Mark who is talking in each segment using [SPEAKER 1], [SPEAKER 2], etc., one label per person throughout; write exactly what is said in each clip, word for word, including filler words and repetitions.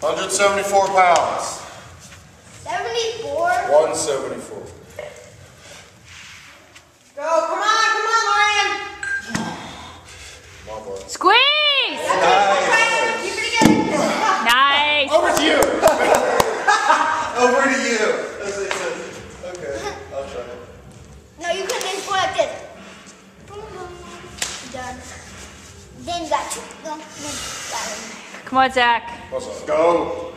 [SPEAKER 1] one hundred seventy-four pounds.
[SPEAKER 2] seventy-four?
[SPEAKER 1] one seventy-four.
[SPEAKER 3] Go, come on, come on, Lauren.
[SPEAKER 1] Come on, boy.
[SPEAKER 4] Squeeze!
[SPEAKER 3] Nice. Keep it together.
[SPEAKER 4] Nice.
[SPEAKER 1] Over to you.
[SPEAKER 5] Over to you.
[SPEAKER 1] Okay, I'll try it.
[SPEAKER 2] No, you can just go like this. Done. Then you got two. No, no, got it.
[SPEAKER 4] Come on, Zach.
[SPEAKER 1] Let's go.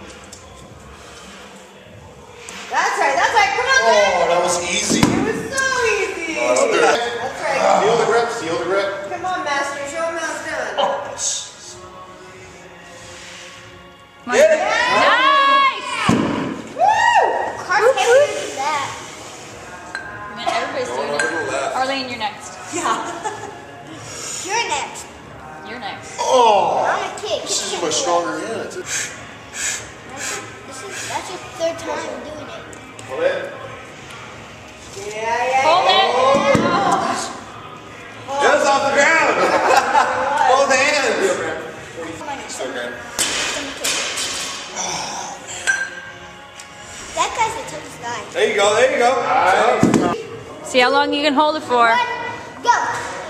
[SPEAKER 3] That's right, that's right. Come on,
[SPEAKER 1] Oh,
[SPEAKER 3] Lauren.
[SPEAKER 1] that was easy.
[SPEAKER 3] It was so easy.
[SPEAKER 1] All right, I'll do it.
[SPEAKER 3] That's right.
[SPEAKER 1] Feel the grip, feel the grip.
[SPEAKER 3] Come on, Master. Show him how it's done.
[SPEAKER 1] Oh, jeez.
[SPEAKER 4] Come on. Nice!
[SPEAKER 3] Woo!
[SPEAKER 2] Car's heavier than that.
[SPEAKER 4] Man, everybody's
[SPEAKER 1] Going
[SPEAKER 4] doing
[SPEAKER 1] over to
[SPEAKER 4] it.
[SPEAKER 1] the left.
[SPEAKER 4] Arlene, you're next.
[SPEAKER 3] Yeah.
[SPEAKER 2] You're next.
[SPEAKER 4] You're next.
[SPEAKER 1] Oh,
[SPEAKER 2] I'm a kid.
[SPEAKER 1] this is my stronger hand.
[SPEAKER 2] This is, that's your third time doing it.
[SPEAKER 1] Hold it.
[SPEAKER 3] Yeah, yeah.
[SPEAKER 4] Hold
[SPEAKER 3] yeah.
[SPEAKER 4] it.
[SPEAKER 3] Oh.
[SPEAKER 5] Just off the ground. Both hands.
[SPEAKER 2] Come on,
[SPEAKER 1] Still good.
[SPEAKER 2] that guy's the toughest guy.
[SPEAKER 5] There you go, there you go.
[SPEAKER 1] Nice.
[SPEAKER 4] See how long you can hold it for.
[SPEAKER 2] One, go.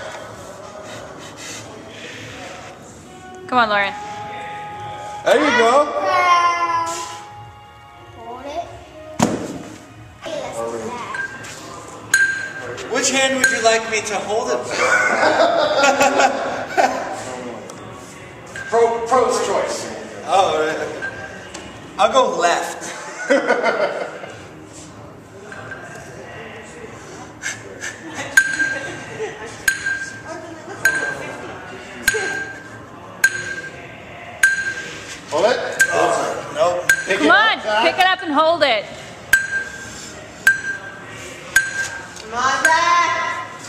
[SPEAKER 4] Come on, Lauren.
[SPEAKER 5] There you go.
[SPEAKER 2] Round. Hold it. Okay, let's do that.
[SPEAKER 5] Which hand would you like me to hold it for?
[SPEAKER 1] Pro, pro's choice.
[SPEAKER 5] Oh, right. I'll go left.
[SPEAKER 1] Hold it.
[SPEAKER 5] Oh, nope.
[SPEAKER 1] Pick
[SPEAKER 4] Come
[SPEAKER 1] it
[SPEAKER 4] on,
[SPEAKER 1] up, Zach.
[SPEAKER 4] pick it up and hold it.
[SPEAKER 3] Come on, Zach.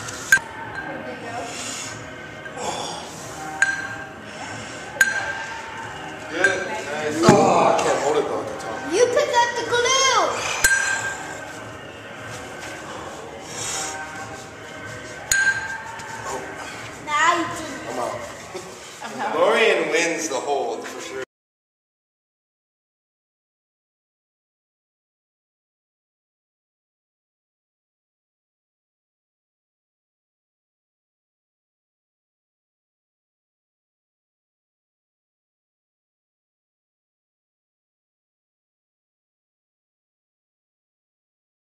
[SPEAKER 1] Good. Nice. Oh, I can't hold it though at the top.
[SPEAKER 2] You pick up the glue. Now you did.
[SPEAKER 1] I'm out.
[SPEAKER 5] Lorian wins the hold for sure.